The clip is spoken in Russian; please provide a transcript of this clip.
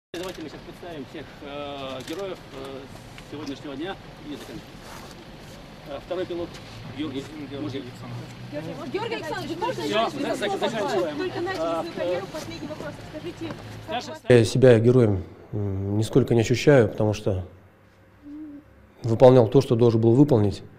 Давайте мы сейчас представим всех героев сегодняшнего дня и второй пилот Георгий Александрович. Георгий Александрович, можно заканчиваем. Только начали свою карьеру. Последний вопрос. Скажите, Я себя героем нисколько не ощущаю, потому что выполнял то, что должен был выполнить.